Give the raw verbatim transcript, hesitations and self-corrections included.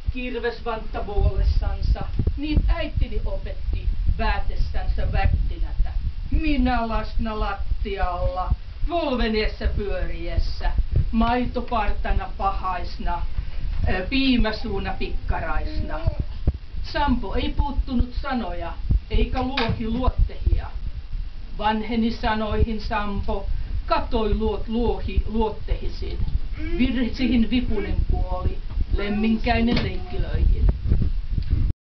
kirvesvantta vuolessansa, niit äitini opetti väätestänsä vättinätä. Minä lasna lattialla, volveneessa pyöriessä, maitopartana pahaisna, piimäsuuna pikkaraisna. Sampo ei puuttunut sanoja, eikä luohi luottehia. Vanheni sanoihin Sampo, katoi luot luohi luottehisin. Virsihin vipunen kuoli, lemminkäinen leikkilöihin.